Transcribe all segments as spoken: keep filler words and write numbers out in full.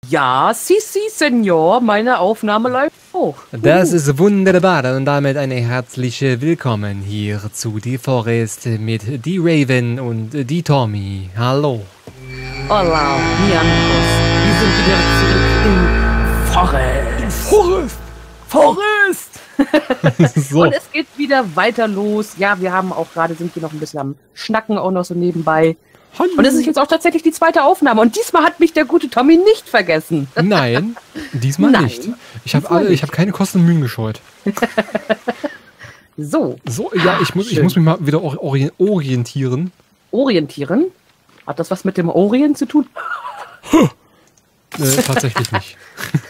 Ja, si, si, Senor, meine Aufnahme läuft hoch. Das ist wunderbar und damit eine herzliche Willkommen hier zu Die Forest mit Die Raven und Die Tommy. Hallo. Hola, mi amigos. Wir sind wieder zurück im Forest. Forest! Forest! So. Und es geht wieder weiter los. Ja, wir haben auch gerade, sind wir noch ein bisschen am Schnacken auch noch so nebenbei. Hallo. Und es ist jetzt auch tatsächlich die zweite Aufnahme. Und diesmal hat mich der gute Tommy nicht vergessen. Nein, diesmal Nein, nicht. Ich habe alle, ich habe keine Kosten und Mühen gescheut. So. So, ja, ich muss, ich muss mich mal wieder ori orientieren. Orientieren? Hat das was mit dem Orient zu tun? äh, tatsächlich nicht.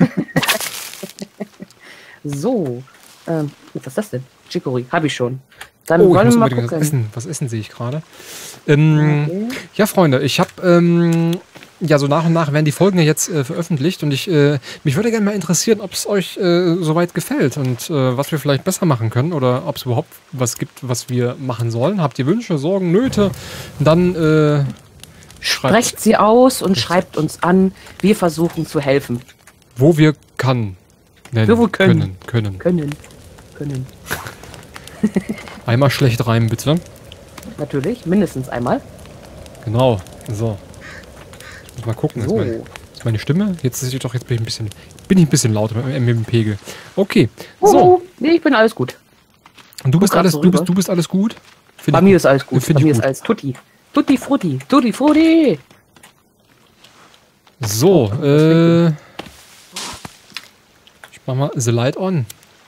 So. Ähm, was ist das denn? Chicory, habe ich schon. Dann oh, wollen ich wir muss mal unbedingt gucken. was essen. Was essen sehe ich gerade? Ähm, Okay. Ja, Freunde, ich habe, ähm, ja, so nach und nach werden die Folgen ja jetzt äh, veröffentlicht und ich, äh, mich würde gerne mal interessieren, ob es euch äh, soweit gefällt und äh, was wir vielleicht besser machen können oder ob es überhaupt was gibt, was wir machen sollen. Habt ihr Wünsche, Sorgen, Nöte? Dann, äh, schreibt, Sprecht sie aus und schreibt uns an. Wir versuchen zu helfen. wo wir kann. Nennen, Wir wohl können. können. Können. Können. Können. Einmal schlecht rein, bitte. Natürlich, mindestens einmal. Genau, so. Muss mal gucken, So. ist, meine, ist meine Stimme? Jetzt ist sie doch, jetzt bin ich ein bisschen, bin ich ein bisschen lauter mit, mit dem Pegel. Okay, so. So. Nee, ich bin alles gut. Und du bist grad alles, so du bist, rüber. du bist alles gut? Find Bei ich mir gut. ist alles gut. Find Bei ich mir gut. ist alles tutti. Tutti frutti. Tutti frutti. So, äh. Ich mach mal The Light on.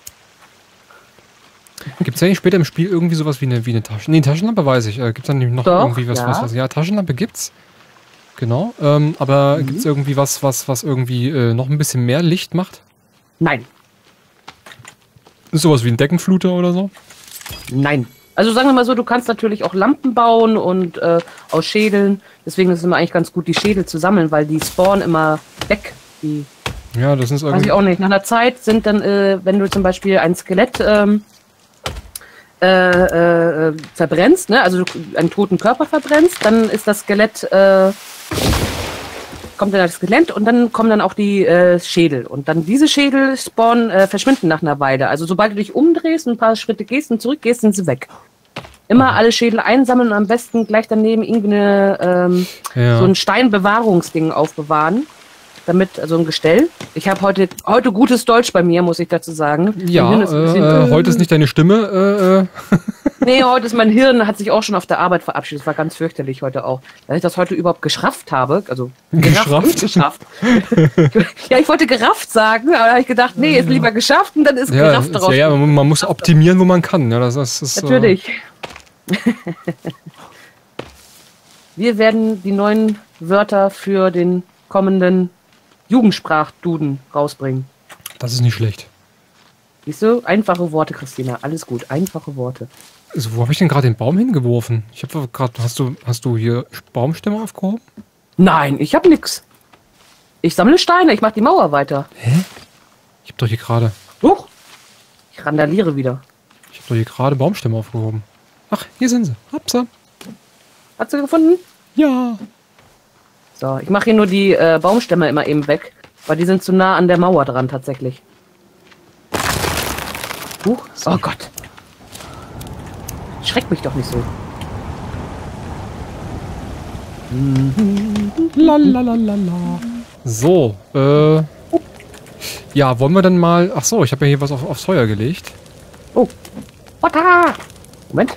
Gibt es ja nicht später im Spiel irgendwie sowas wie eine, wie eine Taschen... Nee, Taschenlampe weiß ich. Äh, gibt es da nämlich noch Doch, irgendwie was, ja. was, was... Ja, Taschenlampe gibt's. Genau. Ähm, aber Mhm. gibt es irgendwie was, was, was irgendwie äh, noch ein bisschen mehr Licht macht? Nein. Ist sowas wie ein Deckenfluter oder so? Nein. Also sagen wir mal so, du kannst natürlich auch Lampen bauen und äh, aus Schädeln. Deswegen ist es immer eigentlich ganz gut, die Schädel zu sammeln, weil die spawnen immer weg. Die, Ja, das ist weiß irgendwie... ich auch nicht. Nach einer Zeit sind dann, äh, wenn du zum Beispiel ein Skelett ähm, äh, äh, verbrennst, ne? Also du einen toten Körper verbrennst, dann ist das Skelett, äh, kommt dann das Skelett und dann kommen dann auch die äh, Schädel. Und dann diese Schädel spawnen, äh, verschwinden nach einer Weile. Also sobald du dich umdrehst, ein paar Schritte gehst und zurückgehst, sind sie weg. Immer alle Schädel einsammeln und am besten gleich daneben irgendwie eine, ähm, Ja. so ein Steinbewahrungsding aufbewahren. Damit, also ein Gestell. Ich habe heute, heute gutes Deutsch bei mir, muss ich dazu sagen. Ja, Mein Hirn ist ein bisschen- äh, äh, heute ist nicht deine Stimme. Äh, äh. Nee, heute ist mein Hirn, hat sich auch schon auf der Arbeit verabschiedet. Das war ganz fürchterlich heute auch. Dass ich das heute überhaupt geschrafft habe. Also gerafft Geschrafft? und geschafft. Ja, ich wollte gerafft sagen, aber da habe ich gedacht, nee, ist lieber geschafft und dann ist Ja, gerafft ist, draus. ja, ja, man, man muss optimieren, wo man kann. Ja, das, das ist, Natürlich. Wir werden die neuen Wörter für den kommenden Jugendsprachduden rausbringen. Äh, das ist nicht schlecht. Siehst du? Einfache Worte, Christina. Alles gut. Einfache Worte. Also, wo habe ich denn gerade den Baum hingeworfen? Ich habe gerade, hast du, hast du hier Baumstämme aufgehoben? Nein, ich hab nix. Ich sammle Steine. Ich mach die Mauer weiter. Hä? Ich habe doch hier gerade, Huch! Ich randaliere wieder. ich habe doch hier gerade Baumstämme aufgehoben. Ach, hier sind sie. Hopsa. Hast du gefunden? Ja. So, ich mache hier nur die äh, Baumstämme immer eben weg, weil die sind zu nah an der Mauer dran tatsächlich. Huch, oh Gott. Schreck mich doch nicht so. Lalalala. So, äh. Ja, wollen wir dann mal. Ach so, ich habe ja hier was auf, aufs Feuer gelegt. Oh. Wata! Moment.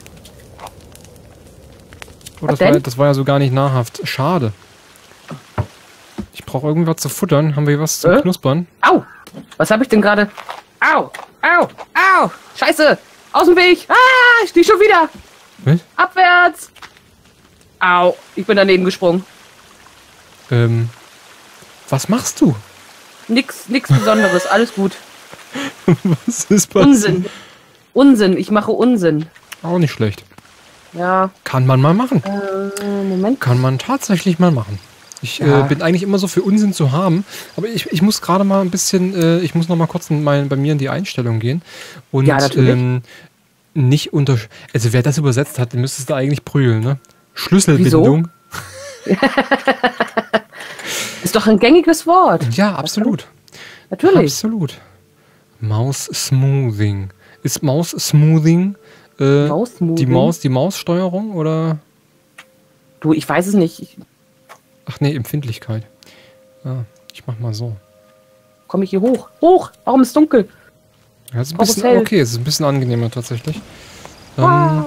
Oh, Was das, war, denn? das war ja so gar nicht nahrhaft. Schade. Ich brauche irgendwas zu futtern. Haben wir hier was zu Äh? knuspern? Au! Was habe ich denn gerade? Au! Au! Au! Scheiße! Aus dem Weg! Ah! Ich stehe schon wieder! Was? Abwärts! Au! Ich bin daneben gesprungen. Ähm. Was machst du? Nix, nix Besonderes. Alles gut. Was ist passiert? Unsinn. Unsinn. Ich mache Unsinn. Auch nicht schlecht. Ja. Kann man mal machen. Äh, Moment. Kann man tatsächlich mal machen. Ich Ja. äh, bin eigentlich immer so für Unsinn zu haben, aber ich, ich muss gerade mal ein bisschen, äh, ich muss noch mal kurz in mein, bei mir in die Einstellung gehen und Ja, natürlich. ähm, nicht unter, also wer das übersetzt hat, den müsstest du eigentlich prügeln, ne? Schlüsselbindung. Ist doch ein gängiges Wort. Ja, absolut. Natürlich. Absolut. Maus Smoothing. Ist Maus Smoothing äh, Maus -Smoothing? die Maus, die Maussteuerung oder? Du, ich weiß es nicht. Ich, Ach nee, Empfindlichkeit. Ja, ich mach mal so. Komme ich hier hoch? Hoch! Warum ist es dunkel? Ja, ist ein bisschen, okay, es ist ein bisschen angenehmer tatsächlich. Ähm, Ah.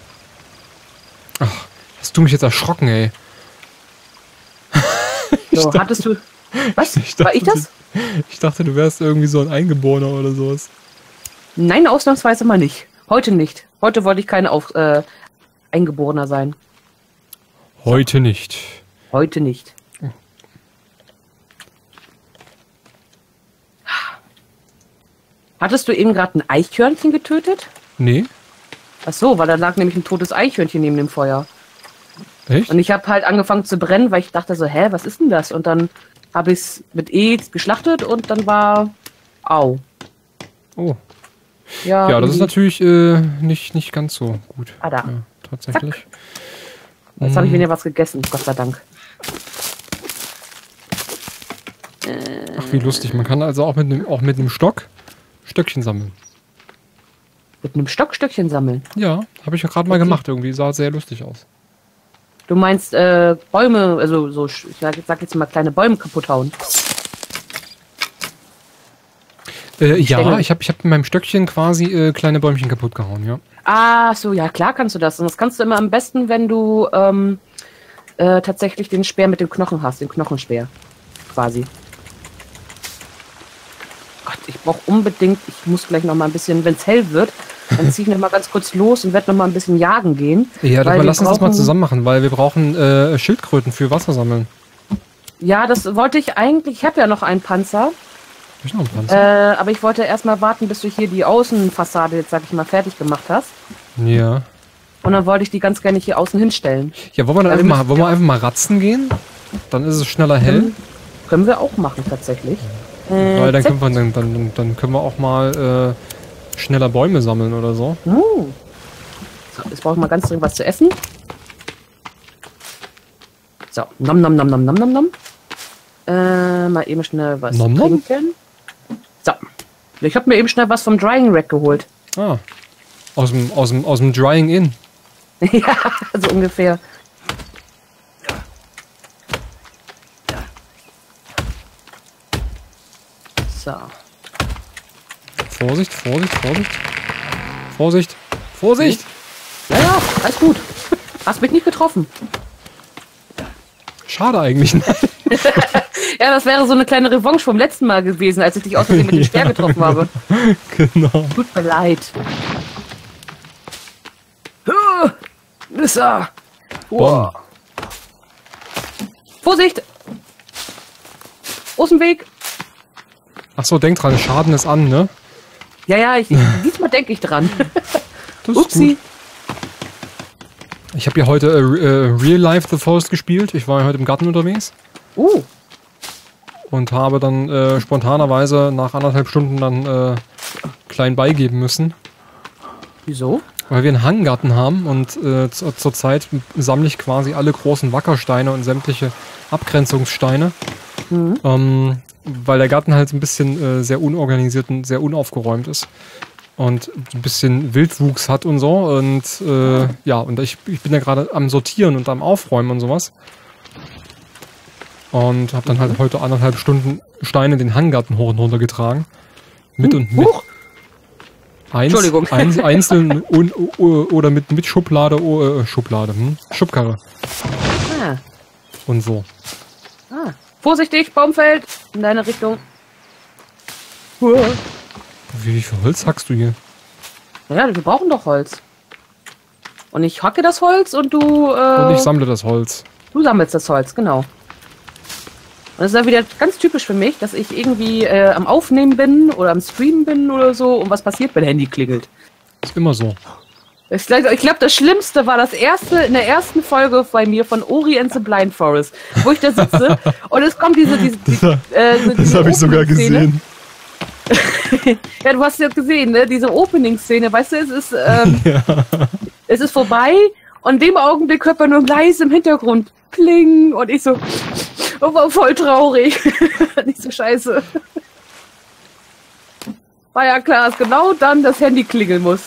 ach, hast du mich jetzt erschrocken, ey. So, dachte- hattest du. Was? Ich War ich dachte, das? Ich dachte, du wärst irgendwie so ein Eingeborener oder sowas. Nein, ausnahmsweise mal nicht. Heute nicht. Heute wollte ich kein Auf, äh, Eingeborener sein. Heute nicht. Heute nicht. Hattest du eben gerade ein Eichhörnchen getötet? Nee? Ach so, weil da lag nämlich ein totes Eichhörnchen neben dem Feuer. Echt? Und ich habe halt angefangen zu brennen, weil ich dachte so, hä, was ist denn das? Und dann habe ich es mit E geschlachtet und dann war... Au. Oh. Ja, Ja, das ist irgendwie- natürlich äh, nicht, nicht ganz so gut. Ah, da. Ja, tatsächlich. Jetzt habe ich Mm. weniger was gegessen, Gott sei Dank. Ach, wie lustig. Man kann also auch mit einem auch mit einem Stock Stöckchen sammeln. Mit einem Stockstöckchen sammeln. Ja, habe ich ja gerade mal Okay. gemacht. Irgendwie sah sehr lustig aus. Du meinst äh, Bäume, also so, ich sag, sag jetzt mal kleine Bäume kaputt hauen. Äh, ja, Stängel. ich habe ich hab mit meinem Stöckchen quasi äh, kleine Bäumchen kaputt gehauen, ja. Ah, so, ja, klar kannst du das. Und das kannst du immer am besten, wenn du ähm, äh, tatsächlich den Speer mit dem Knochen hast, den Knochenspeer. Quasi. Gott, ich brauche unbedingt, ich muss gleich noch mal ein bisschen, wenn es hell wird, dann ziehe ich noch mal ganz kurz los und werde noch mal ein bisschen jagen gehen. Ja, weil dann wir lass uns das mal brauchen- zusammen machen, weil wir brauchen äh, Schildkröten für Wasser sammeln. Ja, das wollte ich eigentlich, ich habe ja noch einen Panzer, Hab ich noch einen Panzer? äh, aber ich wollte erst mal warten, bis du hier die Außenfassade jetzt, sag ich mal, fertig gemacht hast. Ja. Und dann wollte ich die ganz gerne hier außen hinstellen. Ja, wollen wir dann Ja, wir einfach mal, müssen- wollen wir einfach mal ratzen gehen? Dann ist es schneller hell. Können, können wir auch machen, tatsächlich. Äh, Weil dann zack. können, wir, dann, dann, dann können wir auch mal äh, schneller Bäume sammeln oder so. Uh. So, jetzt brauche ich mal ganz dringend was zu essen. So, nom nom nom nom nom nom nom. Äh, mal eben schnell was Nom nom? trinken. So. Ich habe mir eben schnell was vom Drying Rack geholt. Ah. Aus dem, aus dem, aus dem Drying In. Ja, so ungefähr. So. Vorsicht, Vorsicht, Vorsicht. Vorsicht, Vorsicht! Ja, ja, alles gut. Hast mich nicht getroffen. Schade eigentlich. Ja, das wäre so eine kleine Revanche vom letzten Mal gewesen, als ich dich außerdem mit dem Speer getroffen habe. Genau. Tut mir leid. Ah, Nissa. Bomb. Vorsicht! Aus dem Weg! Achso, denk dran, Schaden ist an, ne? Ja, ja, ich, diesmal denke ich dran. Das ist Upsi. gut. Ich habe ja heute äh, äh, Real Life The Forest gespielt. Ich war ja heute im Garten unterwegs Uh, und habe dann äh, spontanerweise nach anderthalb Stunden dann äh, klein beigeben müssen, wieso? weil wir einen Hanggarten haben und äh, zu, zurzeit sammle ich quasi alle großen Wackersteine und sämtliche Abgrenzungssteine, Mhm. ähm, weil der Garten halt ein bisschen äh, sehr unorganisiert und sehr unaufgeräumt ist und ein bisschen Wildwuchs hat und so und äh, ja, und ich, ich bin ja gerade am Sortieren und am Aufräumen und sowas. Und habe dann halt heute anderthalb Stunden Steine den Hanggarten hoch und runter getragen. Mit und mit. Huch. Eins, Entschuldigung. Eins, einzeln und, oder mit, mit Schublade, oh, äh, Schublade, hm? Schubkarre Ah, und so. ah. Vorsichtig, Baumfeld! In deine Richtung. Uah. Wie, wie viel Holz hackst du hier? Ja, wir brauchen doch Holz. Und ich hacke das Holz und du, äh, Und ich sammle das Holz. du sammelst das Holz, genau. Und das ist ja wieder ganz typisch für mich, dass ich irgendwie äh, am Aufnehmen bin oder am Streamen bin oder so und was passiert, wenn Handy klingelt. Ist immer so. Ich glaube, glaub, das Schlimmste war das erste, in der ersten Folge bei mir von Ori and the Blind Forest, wo ich da sitze und es kommt diese, diese, diese, äh, so diese Opening-Szene. Ja, du hast ja gesehen, ne? Diese Opening-Szene, weißt du, es ist, ähm, Ja. es ist vorbei und in dem Augenblick hört man nur leise im Hintergrund Pling und ich so, Oh, war voll traurig. Nicht so scheiße. War ja klar, dass genau dann das Handy klingeln muss.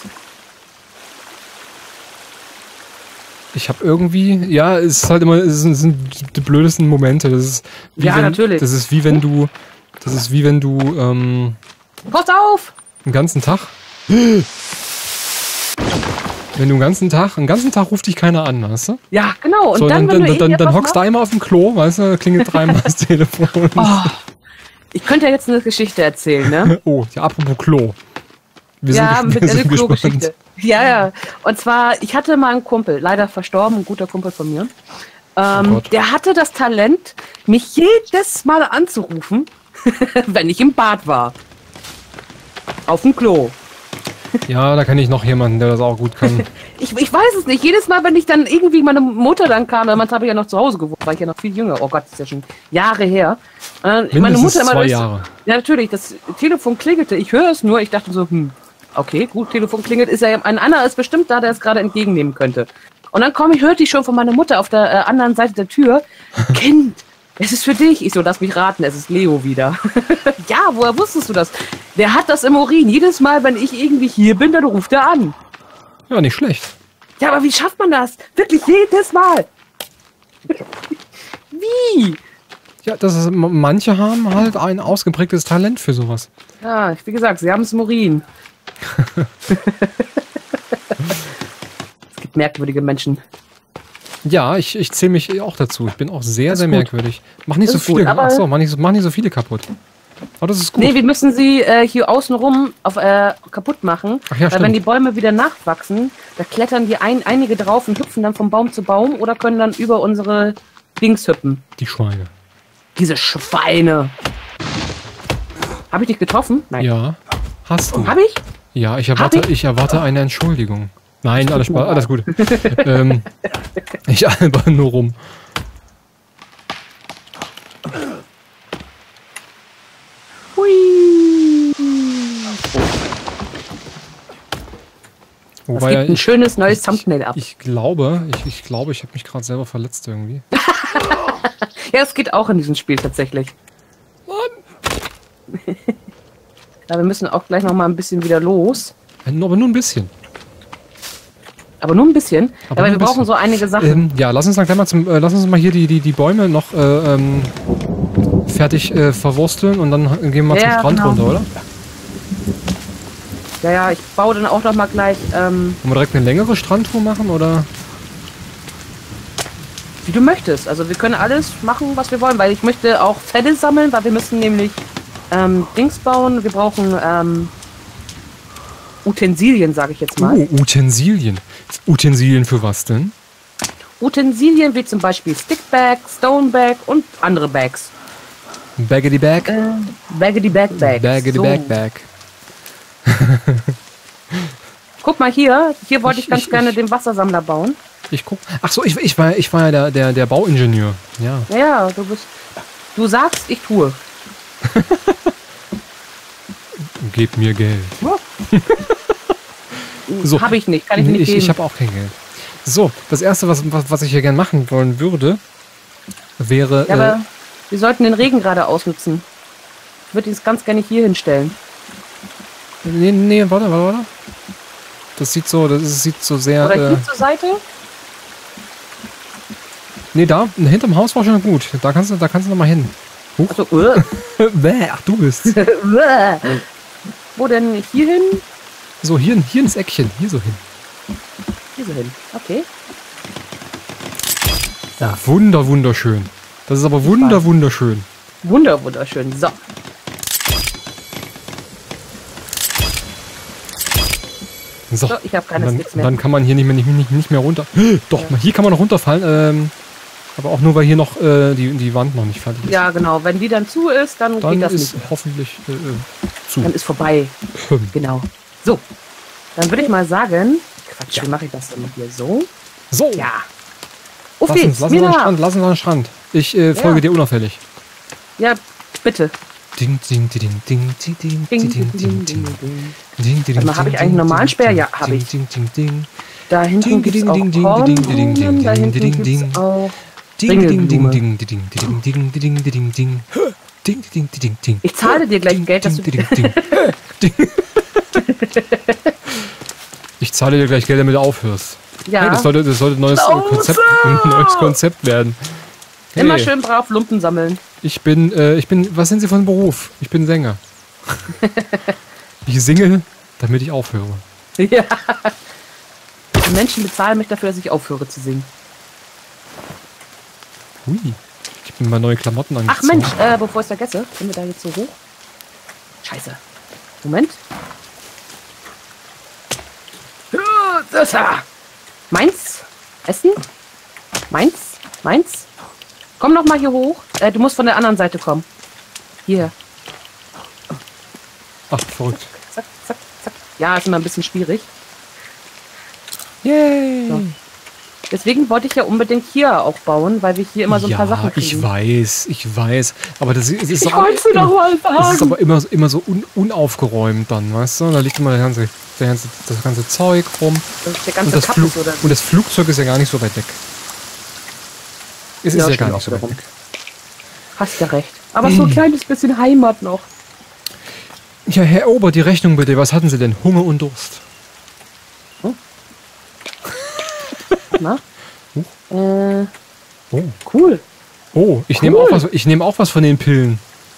Ich habe irgendwie, ja, es ist halt immer, es sind, sind die blödesten Momente. Das ist wie Ja, wenn, natürlich. Das ist wie wenn du, das ist wie wenn du ähm, Pass auf! den ganzen Tag, wenn du den ganzen Tag, den ganzen Tag ruft dich keiner an, weißt du? Ja, genau. Und So, dann, dann, wenn dann, du dann, dann irgendetwas hockst du einmal auf dem Klo, weißt du, klingelt dreimal das Telefon. machst- Oh, ich könnte ja jetzt eine Geschichte erzählen, ne? Oh, ja, apropos Klo. Wir ja, sind, mit wir einer sind Klo-Geschichte. gespannt. Ja, ja. Und zwar, ich hatte mal einen Kumpel, leider verstorben, ein guter Kumpel von mir. Ähm, Oh Gott. der hatte das Talent, mich jedes Mal anzurufen, wenn ich im Bad war. Auf dem Klo. Ja, da kenne ich noch jemanden, der das auch gut kann. Ich, ich weiß es nicht. Jedes Mal, wenn ich dann irgendwie meine Mutter dann kam, damals habe ich ja noch zu Hause gewohnt, war ich ja noch viel jünger. Oh Gott, das ist ja schon Jahre her. Äh, meine Mindestens Mutter immer zwei durch- Jahre. Ja, natürlich. Das Telefon klingelte. Ich höre es nur. Ich dachte so, hm, okay, gut, Telefon klingelt. Ist ja ein anderer ist bestimmt da, der es gerade entgegennehmen könnte. Und dann komme ich, hörte ich schon von meiner Mutter auf der äh, anderen Seite der Tür. Kind, es ist für dich. Ich so, lass mich raten, es ist Leo wieder. Ja, woher wusstest du das? Der hat das im Urin. Jedes Mal, wenn ich irgendwie hier bin, dann ruft er an. Ja, nicht schlecht. Ja, aber wie schafft man das? Wirklich jedes Mal. Wie? Ja, das ist, manche haben halt ein ausgeprägtes Talent für sowas. Ja, wie gesagt, sie haben es im Urin. Es gibt merkwürdige Menschen. Ja, ich, ich zähle mich auch dazu. Ich bin auch sehr, Das sehr ist gut. merkwürdig. Mach nicht Das so ist gut, viele. aber- Ach so, mach nicht, so- mach nicht so viele kaputt. Aber das ist gut. Nee, wir müssen sie äh, hier außenrum auf, äh, kaputt machen. Ach ja, weil stimmt. wenn die Bäume wieder nachwachsen, da klettern die ein, einige drauf und hüpfen dann vom Baum zu Baum oder können dann über unsere Dings hüpfen. Die Schweine. Diese Schweine. Habe ich dich getroffen? Nein. Ja, hast du. Habe ich? Ja, ich erwarte, Hab ich? ich erwarte eine Entschuldigung. Nein, alles, Spaß, alles gut. ähm, ich alber nur rum. Hui. Das Wobei gibt ein ich, schönes neues Thumbnail ab. ich glaube, ich, ich glaube, ich habe mich gerade selber verletzt irgendwie. Ja, es geht auch in diesem Spiel tatsächlich. Ja, wir müssen auch gleich noch mal ein bisschen wieder los. Äh, Aber nur ein bisschen. Aber nur ein bisschen. Aber Aber nur wir ein brauchen bisschen. so einige Sachen. Ähm, ja, lass uns dann gleich mal zum, äh, lass uns mal hier die, die, die Bäume noch äh, ähm, fertig äh, verwursteln und dann gehen wir mal Ja, zum Strand genau. runter, oder? Ja, ja, ich baue dann auch noch mal gleich, ähm, Wollen wir direkt eine längere Strandtour machen, oder? wie du möchtest. Also wir können alles machen, was wir wollen, weil ich möchte auch Felle sammeln, weil wir müssen nämlich ähm, Dings bauen. Wir brauchen ähm, Utensilien, sage ich jetzt mal. Oh, Utensilien. Utensilien für was denn? Utensilien wie zum Beispiel Stickbag, Stonebag und andere Bags. Baggedy Bag? Äh, Baggedy Bag Bags. Baggedy So. Bag Bag. Guck mal hier, hier wollte ich, Ich- ganz ich- gerne ich- den Wassersammler bauen. Ich guck. Ach so, ich, ich war, ich war ja der, der, der Bauingenieur. Ja. Ja, ja, du bist. Du sagst, ich tue. Gib mir Geld. So. Habe ich nicht, kann ich Nee, nicht ich, geben. ich habe auch kein Geld. So, das erste, was, was, was ich hier gerne machen wollen würde, wäre. ja, äh, aber wir sollten den Regen gerade ausnutzen. Ich würde ihn ganz gerne hier hinstellen. nee, nee, warte, warte, warte. Das sieht so, das ist- sieht so sehr. Oder Äh, hier zur Seite? nee, da, hinterm Haus war schon gut. Da kannst du, da kannst du noch mal hin. Also, äh, Bäh, ach, du bist. Wo denn? Hier hin? So, hier, hier ins Eckchen, hier so hin. Hier so hin. Okay. Ja, wunder, wunderschön. Das ist aber wunder, wunderschön. Wunder, wunderschön. So. So, So, ich habe keine dann, Sticks mehr. dann kann man hier nicht mehr, nicht, nicht, nicht mehr runter. Doch, hier kann man noch runterfallen. Ähm, aber auch nur, weil hier noch äh, die, die Wand noch nicht fertig ist. Ja, genau. Wenn die dann zu ist, dann, Dann geht das ist nicht. hoffentlich äh, äh, zu. Dann ist vorbei. Genau. So. Dann würde ich mal sagen. Quatsch, Ja. wie mache ich das denn hier? So? So, Ja. Auf lass, geht's. uns, lass uns an den Mira. Strand. Lass uns an den Strand. Ich äh, folge Ja. dir unauffällig. Ja, bitte. Ding, ding, ding, ding, ding, ding, Ding, ding, ding, ding, ding, ding, ding, ding. ding. Ding, ding, Warte mal, hab ding, ich eigentlich einen ding, normalen ding, Speer? Ja, ding, hab ich. Ding, ding, ding, Da hinten Ding, gibt es ding, auch ding, ding, Korn. ding, ding, ding, Da ding, hinten ding, gibt ding. es auch Ding, ding, ding, ding, ding, ding, ding, ding, ding, ding, ding. Ding, ding, ding, ding. Ich zahle dir gleich Geld, dass du... Ding, ding, ding. Ich zahle dir gleich Geld, damit du aufhörst. Ja. Hey, das sollte, das sollte ein neues Konzept, ein neues Konzept werden. Hey, immer schön brav Lumpen sammeln. Ich bin, äh, ich bin, was sind Sie von Beruf? Ich bin Sänger. Ich singe, damit ich aufhöre. Ja. Die Menschen bezahlen mich dafür, dass ich aufhöre zu singen. Hui. Ich bin mal neue Klamotten angezogen. Ach Mensch, äh, bevor ich es vergesse, sind wir da jetzt so hoch? Scheiße. Moment. Das da. Meins? Essen? Meins? Meins? Komm noch mal hier hoch. Äh, du musst von der anderen Seite kommen. Hier. Ach, verrückt. Zack, zack, zack. Ja, ist immer ein bisschen schwierig. Yay! So. Deswegen wollte ich ja unbedingt hier auch bauen, weil wir hier immer so ein ja, paar Sachen kriegen. ich weiß, ich weiß. Aber das ist, ist Ich auch, wollte noch mal sagen. das ist aber immer, immer so un, unaufgeräumt dann, weißt du? Da liegt immer der ganze, der ganze, das ganze Zeug rum. Das ist der Und ganze das, Kappes, Flug, oder? und das Flugzeug ist ja gar nicht so weit weg. Es ist Ja, ja stimmt gar auch nicht so weit wiederum. weg. Hast ja recht. Aber so ein kleines bisschen Heimat noch. Ja, Herr Ober, die Rechnung bitte. Was hatten Sie denn? Hunger und Durst. Na? Huch. Äh, Oh, cool. oh ich Cool. nehme auch, was- ich nehme auch was von den Pillen.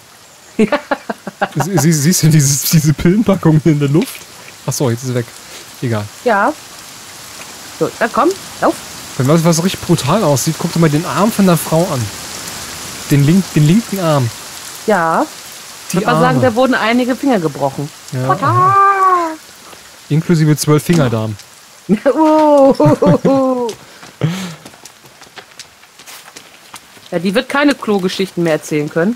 Sie, sie, siehst du dieses, diese Pillenpackung in der Luft? Achso, jetzt ist sie weg. Egal. Ja. So, dann komm, lauf. Wenn was, was richtig brutal aussieht, guck dir mal den Arm von der Frau an. Den, link, den linken Arm. Ja. Die Ich würde mal sagen, Arme. da wurden einige Finger gebrochen. Ja, Pata! inklusive zwölf Fingerdarm. Oh. Ja, die wird keine Klogeschichten mehr erzählen können.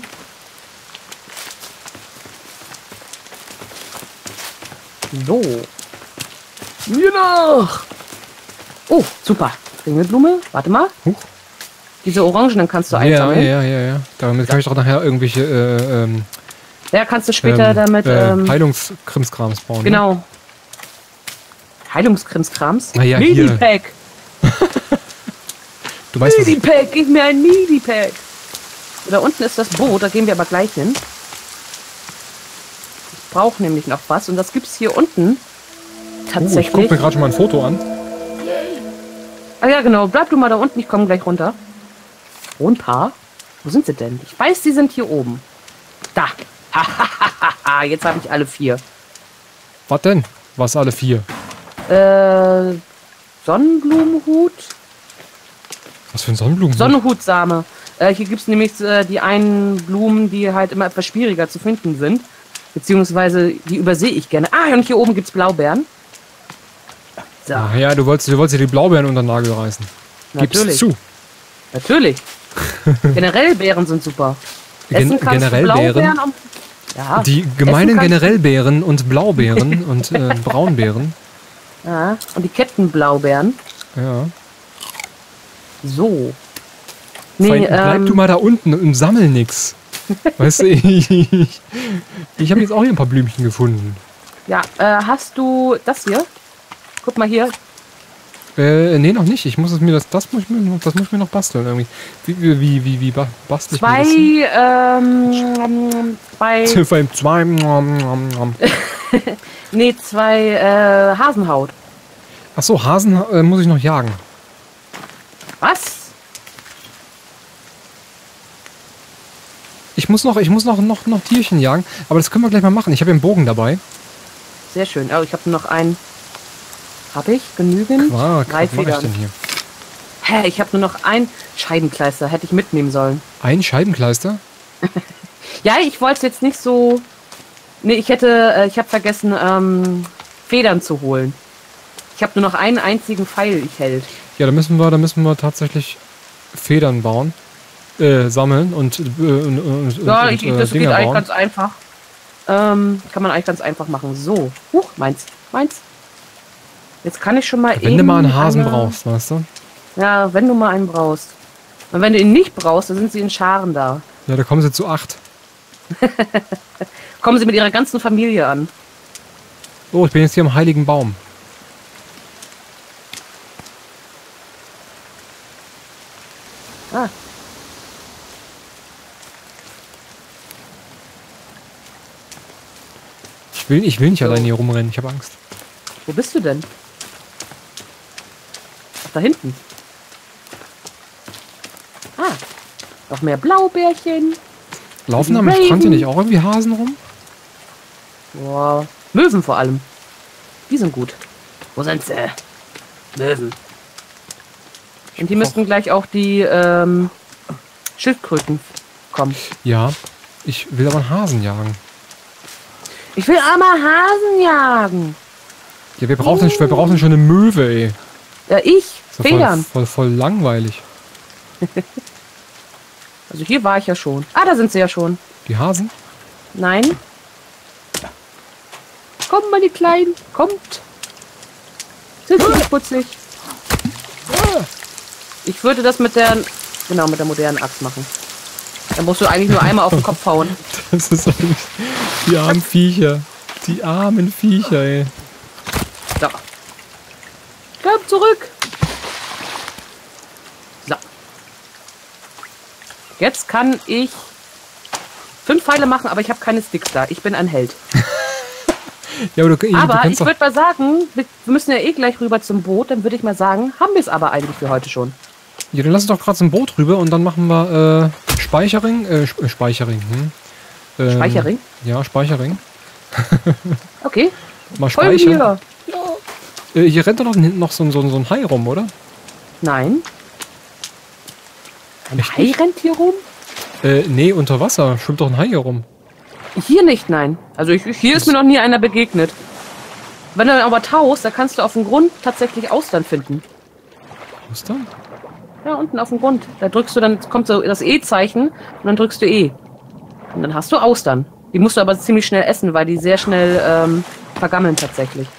So. Hier noch. Oh, super. Ringelblume. Warte mal. Huch. Diese Orangenen kannst du Ja, einsammeln. ja, ja, ja. Damit kann ich doch nachher irgendwelche äh, ähm, Ja, kannst du später ähm, damit. äh, Ähm, Heilungskrimskrams bauen. Ne? genau. Heilungskrimskrams. Na ja, hier. Midi-Pack. Du weißt, was ich, Midi-Pack. Gib mir ein Midi-Pack. Da unten ist das Boot. Da gehen wir aber gleich hin. Ich brauche nämlich noch was. Und das gibt's hier unten. oh, ich Tatsächlich. gucke mir gerade schon mal ein Foto an. Ah ja, genau. Bleib du mal da unten. Ich komme gleich runter. Runter? Wo sind sie denn? Ich weiß, die sind hier oben. Da. Jetzt habe ich alle vier. Was denn? Was alle vier? Äh, Sonnenblumenhut. Was für ein Sonnenblumen? Sonnenhutsame. Äh, hier gibt es nämlich äh, die einen Blumen, die halt immer etwas schwieriger zu finden sind. Beziehungsweise, die übersehe ich gerne. Ah, und hier oben gibt es Blaubeeren. So, Ach ja, du wolltest, du wolltest dir die Blaubeeren unter den Nagel reißen. Gib's natürlich. zu. Natürlich. Generell Beeren sind super. Gen Essen kannst generell du Blaubeeren Beeren? am- Ja. Die Essen gemeinen kannst- Generellbeeren und Blaubeeren und äh, Braunbeeren. Ja, und die Kettenblaubeeren. Ja. So. Fein, Nee, bleib ähm, du mal da unten und sammel nix. Weißt du, ich, ich, ich habe jetzt auch hier ein paar Blümchen gefunden. ja, äh, hast du das hier? Guck mal hier. Äh, nee, noch nicht. Ich muss es mir das, das muss ich mir, noch- das muss ich mir noch basteln irgendwie. Wie, wie, wie, wie, wie ba- bastel ich Zwei, mir das? ähm, zwei, Vor allem zwei. nom, nom, nom. nee, zwei, äh, Hasenhaut. Ach so, Hasen äh, muss ich noch jagen. Was? Ich muss noch, ich muss noch, noch, noch Tierchen jagen, aber das können wir gleich mal machen. Ich habe ja einen Bogen dabei. Sehr schön. Oh, ich habe nur noch einen. Habe ich genügend? Quark, Drei was mache ich Federn. denn hier? Hä, ich habe nur noch ein Scheibenkleister. Hätte ich mitnehmen sollen. Ein Scheibenkleister? Ja, ich wollte jetzt nicht so... Nee, ich hätte... Äh, ich habe vergessen, ähm, Federn zu holen. Ich habe nur noch einen einzigen Pfeil, ich hält. Ja, da müssen wir, da müssen wir tatsächlich Federn bauen, äh, sammeln und, äh, und, und, Ja, und ich, äh, das geht Dinger eigentlich bauen. ganz einfach. Ähm, kann man eigentlich ganz einfach machen. So. Huch, meins. Meins. Jetzt kann ich schon mal Wenn eben... du mal einen Hasen eine- brauchst, weißt du? Ja, wenn du mal einen brauchst. Und wenn du ihn nicht brauchst, dann sind sie in Scharen da. Ja, da kommen sie zu acht. Kommen sie mit ihrer ganzen Familie an. Oh, ich bin jetzt hier am Heiligen Baum. Ah, Ich will, ich will nicht So. alleine hier rumrennen, ich habe Angst. Wo bist du denn? Ach, da hinten. Ah, noch mehr Blaubeerchen. Laufen am Raven. Strand hier nicht auch irgendwie Hasen rum? Boah, Möwen vor allem. Die sind gut. Wo sind sie? Möwen. Und die müssten gleich auch die ähm, Schildkröten kommen. Ja, ich will aber einen Hasen jagen. Ich will armer Hasen jagen. Ja, wir brauchen, wir brauchen schon eine Möwe, ey. Ja, ich. So voll, Federn. voll, voll langweilig. Also hier war ich ja schon. Ah, da sind sie ja schon. Die Hasen? Nein. Kommt, meine Kleinen. Kommt. Sind sie nicht putzig? Ich würde das mit der... Genau, mit der modernen Axt machen. Da musst du eigentlich nur einmal auf den Kopf hauen. Das ist eigentlich... Die armen Viecher. Die armen Viecher, ey. So. Komm zurück. So. Jetzt kann ich fünf Pfeile machen, aber ich habe keine Sticks da. Ich bin ein Held. Ja, aber du, Aber du ich kannst doch... würde mal sagen, wir müssen ja eh gleich rüber zum Boot. Dann würde ich mal sagen, haben wir es aber eigentlich für heute schon. Ja, dann lass uns doch gerade zum Boot rüber und dann machen wir äh, Speichering. Äh, Sp Speichering, hm? Ähm, Speichering? Ja, Speichering. Okay. Mal Voll speichern. mir. Äh, hier rennt doch noch hinten noch so, ein- so, ein- so ein Hai rum, oder? Nein. Ein Echt Hai nicht? rennt hier rum? Äh, nee, unter Wasser. Schwimmt doch ein Hai hier rum. Hier nicht, nein. Also ich, hier ist mir noch nie einer begegnet. Wenn du dann aber tauchst, da kannst du auf dem Grund tatsächlich Austern finden. Austern? Ja, unten auf dem Grund. Da drückst du dann, kommt so das E-Zeichen und dann drückst du E. Und dann hast du Austern. Die musst du aber ziemlich schnell essen, weil die sehr schnell ähm, vergammeln tatsächlich.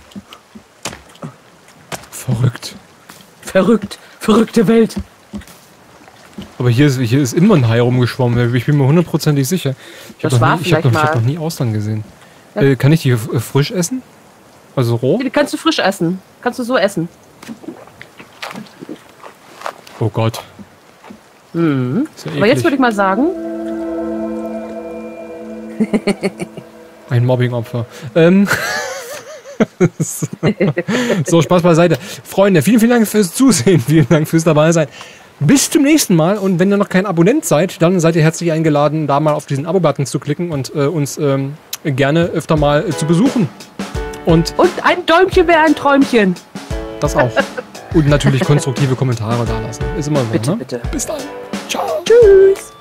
Verrückt. Verrückt. Verrückte Welt. Aber hier ist, hier ist immer ein Hai rumgeschwommen. Ich bin mir hundertprozentig sicher. Ich Das habe war noch, nie- ich hab vielleicht noch, ich hab mal- noch nie Austern gesehen. Ja. Äh, kann ich die äh, frisch essen? Also roh? Die kannst du frisch essen. Kannst du so essen. Oh Gott. Mhm. Ist ja Aber jetzt würde eklig. ich mal sagen, Ein Mobbing-Opfer. Ähm. So, Spaß beiseite. Freunde, vielen, vielen Dank fürs Zusehen. Vielen Dank fürs dabei sein. Bis zum nächsten Mal. Und wenn ihr noch kein Abonnent seid, dann seid ihr herzlich eingeladen, da mal auf diesen Abo-Button zu klicken und äh, uns ähm, gerne öfter mal äh, zu besuchen. Und und ein Däumchen wäre ein Träumchen. das auch. Und natürlich konstruktive Kommentare da lassen. Ist immer so, Bitte, ne? bitte. Bis dann. Ciao. Tschüss.